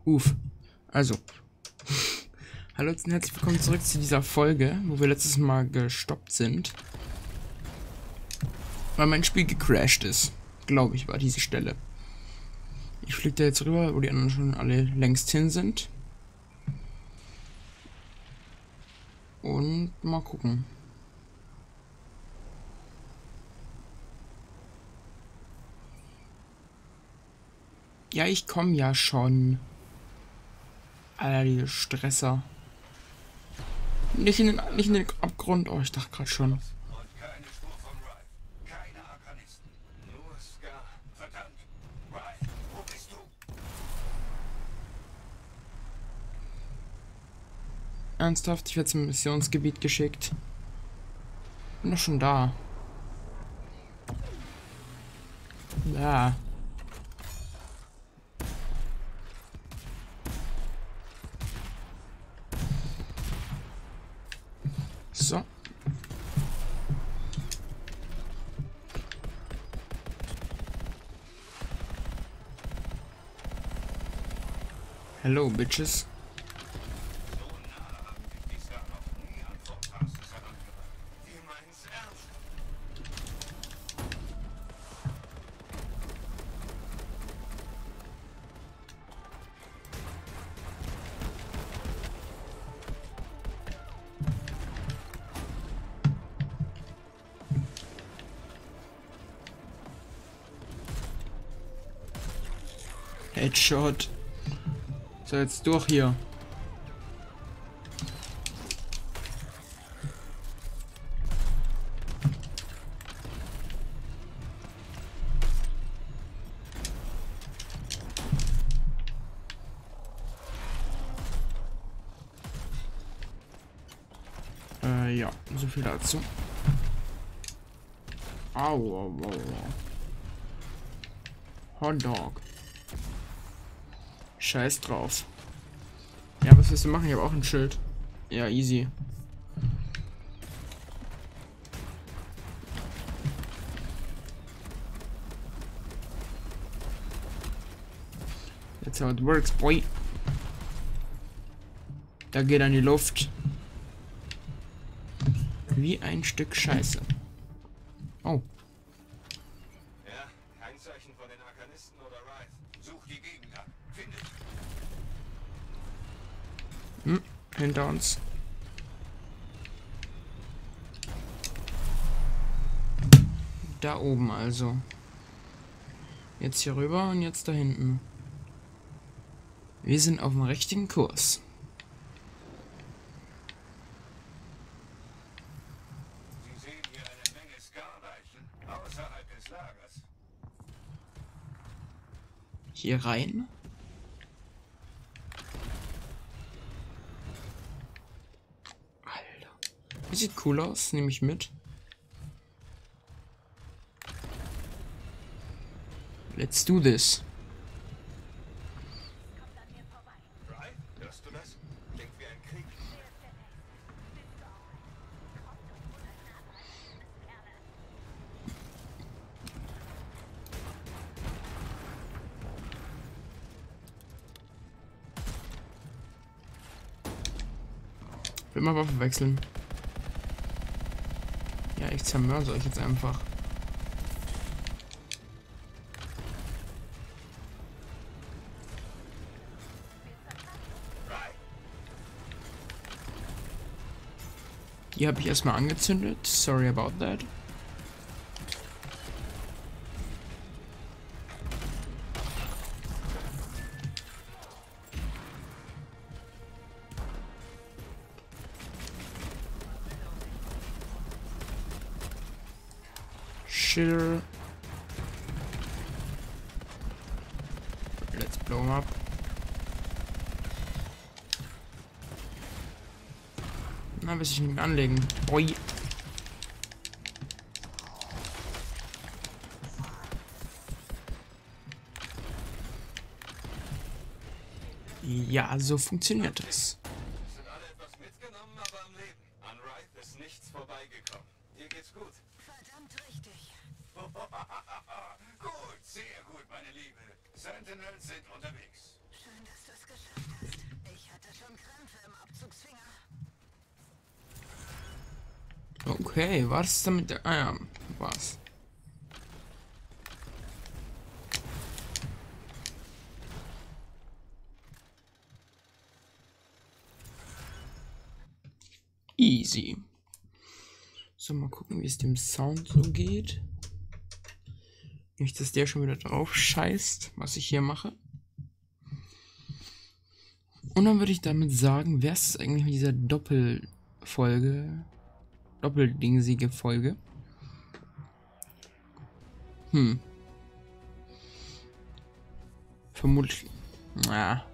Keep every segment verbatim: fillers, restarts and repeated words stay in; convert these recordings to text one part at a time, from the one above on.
Uff. Also. Hallo und herzlich willkommen zurück zu dieser Folge, wo wir letztes Mal gestoppt sind. Weil mein Spiel gecrashed ist. Glaube ich, war diese Stelle. Ich fliege da jetzt rüber, wo die anderen schon alle längst hin sind. Und mal gucken. Ja, ich komme ja schon. Alter, diese Stresser. Nicht in den, nicht in den Abgrund. Oh, ich dachte gerade schon. Und keine Spur von Ryan. Keine Arkanisten. Nur Scar. Verdammt. Ryan, wo bist du? Ernsthaft, ich werde zum Missionsgebiet geschickt. Bin doch schon da. Da. So. Hello, bitches. So nah haben sich die Scar noch nie an Fort Tarsis herangebracht. Die meinen's ernst. Headshot. So, jetzt durch hier. Äh, ja, so viel dazu. Au, au, au, au. Hotdog. Scheiß drauf. Ja, was willst du machen? Ich habe auch ein Schild. Ja, easy. That's how it works, boy. Da geht an die Luft. Wie ein Stück Scheiße. Oh. Ja, kein Zeichen von den Arkanisten oder Ryan. Such die Gegend ab. Findet. Hm, hinter uns. Da oben also. Jetzt hier rüber und jetzt da hinten. Wir sind auf dem richtigen Kurs. Sie sehen hier eine Menge Scar-Leichen außerhalb des Lagers. Hier rein. Alter. Das sieht cool aus, nehme ich mit. Let's do this. Ryan, hörst du das? Klingt wie ein Krieg. Will mal Waffe wechseln. Ja, ich zermörse euch jetzt einfach. Ryan, Die habe ich erstmal angezündet. Sorry about that. Shitter. Let's blow him up. Na, bis ich ihn anlegen. Oi. Ja, so funktioniert das. sind alle etwas mitgenommen, aber am Leben. An Ryan ist nichts vorbeigekommen. Dir geht's gut. Verdammt richtig. Gut, sehr gut, meine Liebe. Sentinels sind unterwegs. Schön, dass du es geschafft Okay, was ist damit? Ah ja, was? Easy. So, mal gucken, wie es dem Sound so geht. Nicht, dass der schon wieder drauf scheißt, was ich hier mache. Und dann würde ich damit sagen, wäre es eigentlich mit dieser Doppelfolge, doppeldingsige Folge. Hm. Vermutlich. Na.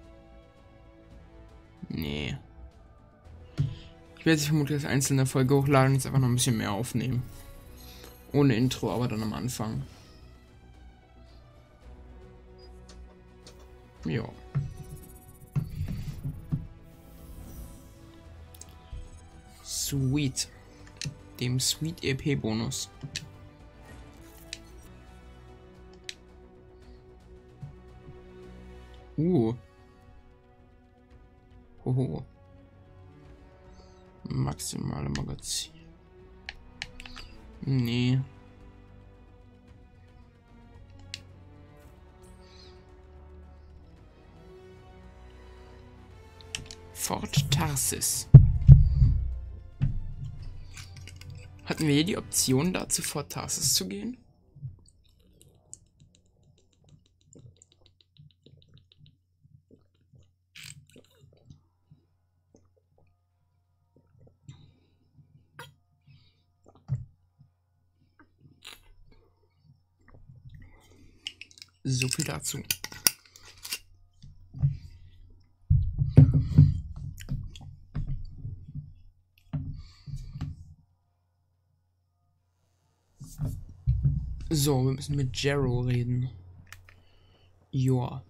Nee. Ich werde sie vermutlich als einzelne Folge hochladen und jetzt einfach noch ein bisschen mehr aufnehmen. Ohne Intro, aber dann am Anfang. Jo. Sweet. Dem Sweet E P Bonus. Uh. Hoho. Maximale Magazin. Nee. Fort Tarsis. Hatten wir hier die Option, da zu Fort Tarsis zu gehen? So viel dazu. So, wir müssen mit Jero reden. Joa.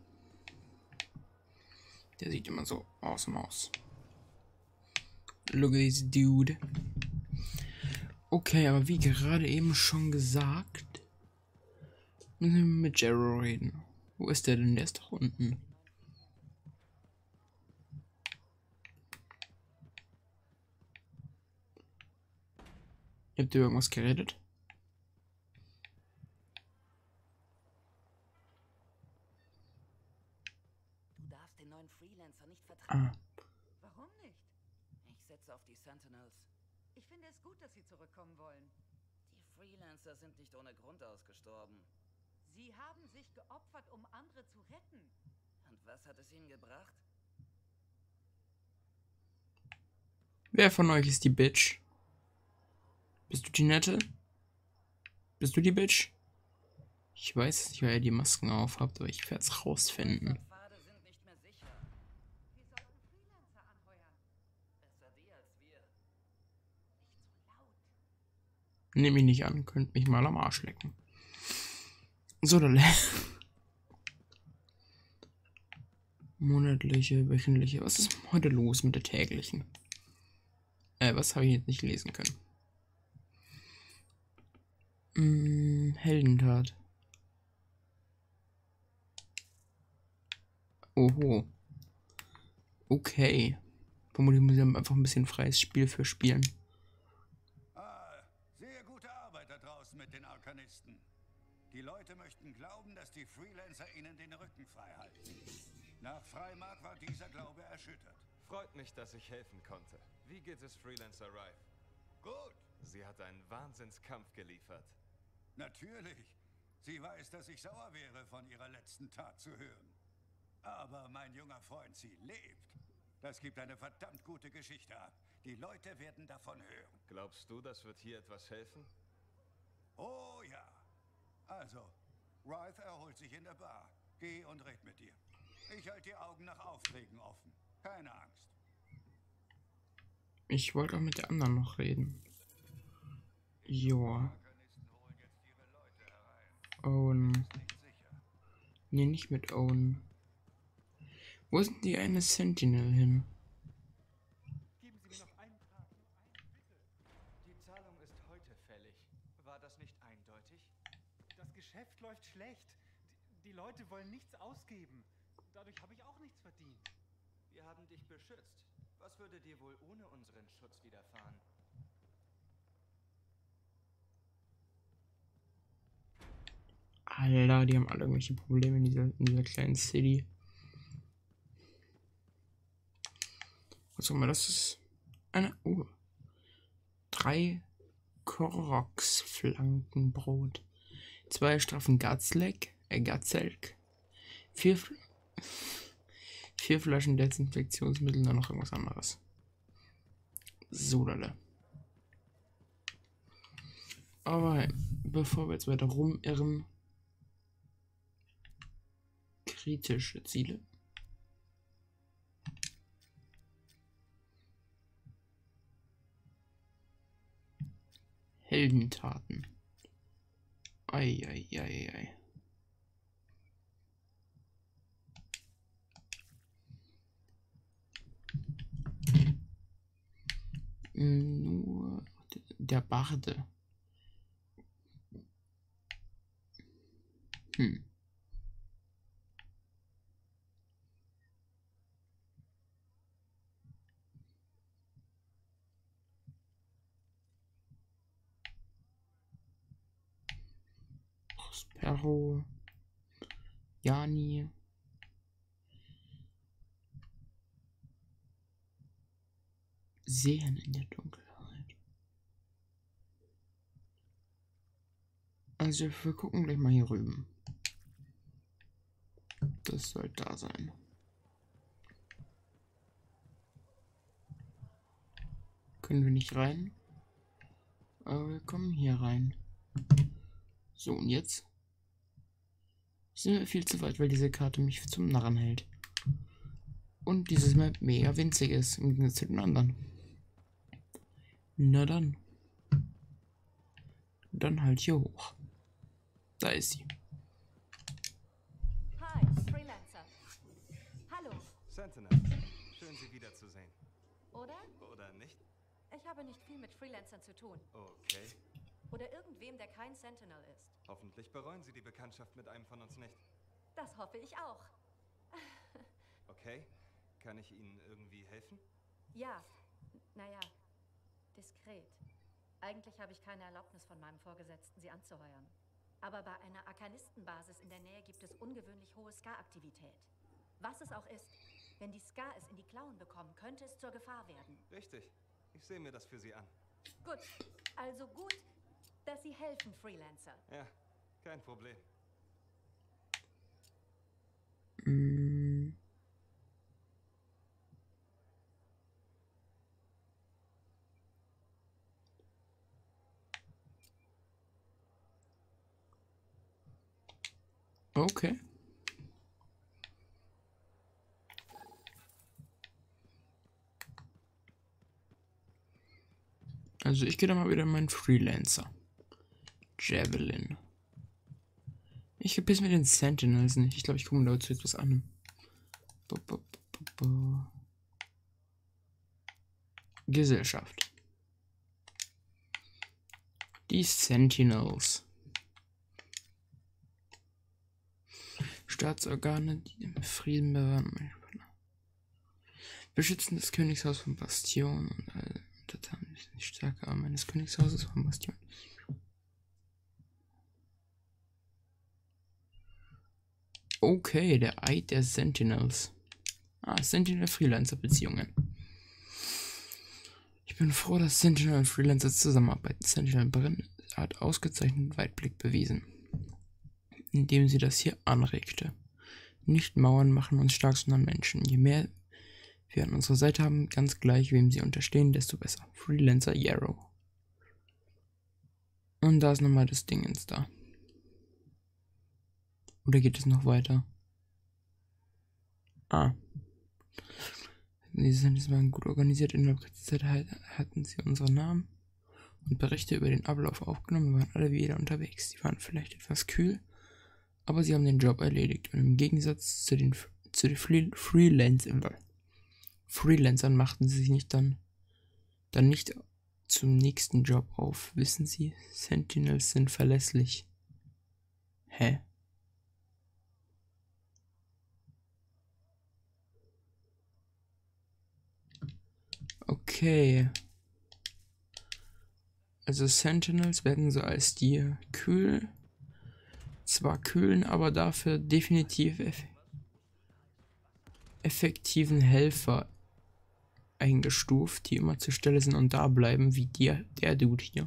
Der sieht immer so awesome aus. Look at this dude. Okay, aber wie gerade eben schon gesagt, müssen wir mit Jero reden. Wo ist der denn? Der ist doch unten. Habt ihr irgendwas geredet? Du darfst den neuen Freelancer nicht vertrauen. Ah. Warum nicht? Ich setze auf die Sentinels. Ich finde es gut, dass Sie zurückkommen wollen. Die Freelancer sind nicht ohne Grund ausgestorben. Sie haben sich geopfert, um andere zu retten. Und was hat es ihnen gebracht? Wer von euch ist die Bitch? Bist du die Nette? Bist du die Bitch? Ich weiß nicht, weil ihr die Masken auf habt, aber ich werde es rausfinden. Unsere Pfade sind nicht mehr sicher. Wir sollten Freelancer anheuern. Besser die als wir. Nicht so laut. Nehme ich nicht an, könnt mich mal am Arsch lecken. So, dann. Monatliche, wöchentliche. Was ist heute los mit der täglichen? Äh, was habe ich jetzt nicht lesen können? Hm, Heldentat. Oho. Okay. Vermutlich muss ich einfach ein bisschen freies Spiel für spielen. Ah, sehr gute Arbeit da draußen mit den Arkanisten. Die Leute möchten glauben, dass die Freelancer ihnen den Rücken frei halten. Nach Freimark war dieser Glaube erschüttert. Freut mich, dass ich helfen konnte. Wie geht es Freelancer Rife? Gut, Sie hat einen Wahnsinnskampf geliefert. natürlich. Sie weiß, dass ich sauer wäre, von ihrer letzten Tat zu hören. Aber mein junger Freund, sie lebt. Das gibt eine verdammt gute Geschichte ab. Die Leute werden davon hören. Glaubst du, das wird hier etwas helfen? Oh ja. Also, Rife erholt sich in der Bar. Geh und red mit ihr. Ich halte die Augen nach Aufträgen offen. Keine Angst. Ich wollte auch mit der anderen noch reden. Joa. Arkanisten holen jetzt ihre Leute herein. Owen. Nicht sicher. Nee, nicht mit Owen. Wo ist denn die eine Sentinel hin? Geben Sie mir noch einen Tag. Bitte. Die Zahlung ist heute fällig. War das nicht eindeutig? Das Geschäft läuft schlecht. Die, die Leute wollen nichts ausgeben. Dadurch habe ich auch nichts verdient. Wir haben dich beschützt. Was würde dir wohl ohne unseren Schutz widerfahren? Alter, die haben alle irgendwelche Probleme in dieser, in dieser kleinen City. Was auch immer das ist. Eine. Oh. Drei Koroks-Flankenbrot. Zwei Strafen Gatzleck. Äh, Gatzelk. Vier. Fl Vier Flaschen Desinfektionsmittel, dann noch irgendwas anderes. Sodale. Aber bevor wir jetzt weiter rumirren, kritische Ziele. Heldentaten. Ei, ei, ei, ei. Nur der Barde. Hm. Prospero. Jani. Sehen in der Dunkelheit. Also wir gucken gleich mal hier rüben. Das soll da sein. Können wir nicht rein. Aber wir kommen hier rein. So, und jetzt sind wir viel zu weit, weil diese Karte mich zum Narren hält. Und dieses Map mega winzig ist, im Gegensatz zu den anderen. Na dann. Dann halt hier hoch. Da ist sie. Hi, Freelancer. Hallo, Sentinel, schön Sie wiederzusehen. oder? Oder nicht? Ich habe nicht viel mit Freelancern zu tun. Okay. Oder irgendwem, der kein Sentinel ist. Hoffentlich bereuen Sie die Bekanntschaft mit einem von uns nicht. Das hoffe ich auch. Okay. Kann ich Ihnen irgendwie helfen? Ja, naja, diskret. Eigentlich habe ich keine Erlaubnis von meinem Vorgesetzten, sie anzuheuern. Aber bei einer Arkanistenbasis in der Nähe gibt es ungewöhnlich hohe Ska-Aktivität. Was es auch ist, wenn die Ska es in die Klauen bekommen, könnte es zur Gefahr werden. Richtig. Ich sehe mir das für Sie an. Gut, also gut, dass Sie helfen, Freelancer. Ja, kein Problem. Mm. Okay. Also ich gehe da mal wieder in meinen Freelancer. Javelin. Ich gebiss mir den Sentinels nicht. Ich glaube, ich gucke mir dazu etwas an. Bo, bo, bo, bo, bo. Gesellschaft. Die Sentinels. Staatsorgane, die im Frieden bewahren. Beschützen das Königshaus von Bastion und alle Untertanen die starke Arme eines Königshauses von Bastion. Okay, der Eid der Sentinels. Ah, Sentinel-Freelancer-Beziehungen. Ich bin froh, dass Sentinel und Freelancer zusammenarbeiten. Sentinel Brenn hat ausgezeichneten Weitblick bewiesen, indem sie das hier anregte. Nicht Mauern machen uns stark, sondern Menschen. Je mehr wir an unserer Seite haben, ganz gleich, wem sie unterstehen, desto besser. Freelancer Yarrow. Und da ist nochmal das Dingens da. Oder geht es noch weiter? Ah. Diese Sendungen waren gut organisiert. In der Zeit hatten sie unsere Namen und Berichte über den Ablauf aufgenommen. Wir waren alle wieder unterwegs. Sie waren vielleicht etwas kühl, aber sie haben den Job erledigt. Und im Gegensatz zu den, zu den Free Freelancern, Freelancern machten sie sich nicht dann, dann nicht zum nächsten Job auf. Wissen Sie, Sentinels sind verlässlich. Hä? Okay. Also Sentinels werden so als die kühl zwar kühlen, aber dafür definitiv eff effektiven Helfer eingestuft, die immer zur Stelle sind und da bleiben, wie dir, der Dude hier.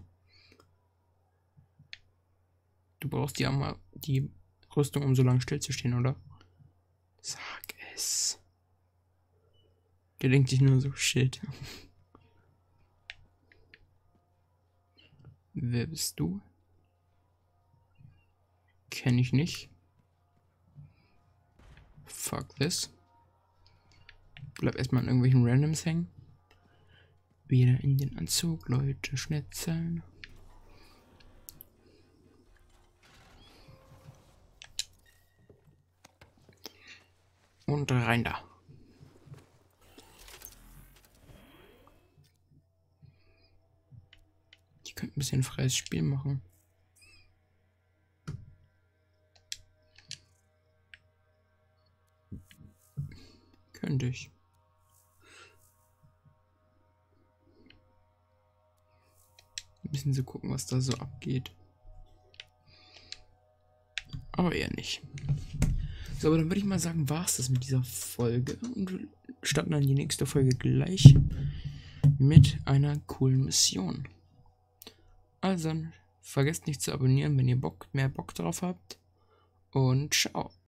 Du brauchst ja mal die Rüstung, um so lange stillzustehen, oder? Sag es. Der denkt sich nur so, shit. Wer bist du? Kenn ich nicht. Fuck this. Bleib erstmal an irgendwelchen Randoms hängen. Wieder in den Anzug, Leute, schnetzeln. Und rein da. Ich könnte ein bisschen freies Spiel machen. Könnte ich. Ein bisschen so gucken, was da so abgeht. Aber eher nicht. So, aber dann würde ich mal sagen, war es das mit dieser Folge. Und wir starten dann die nächste Folge gleich mit einer coolen Mission. Also dann vergesst nicht zu abonnieren, wenn ihr Bock, mehr Bock drauf habt. Und ciao.